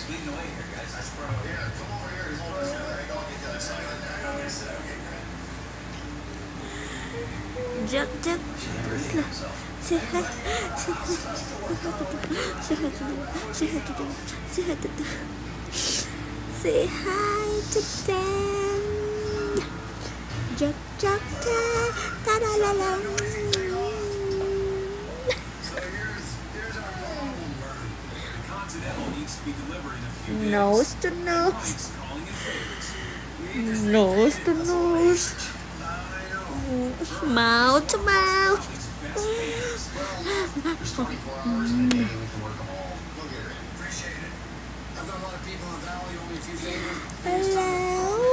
Jack, say hi, say hi, say hi to them, say hi to them, say hi to them, say hi to them. Jack, ta la la la. Nose to nose, nose to nose, mouth to mouth. Hello.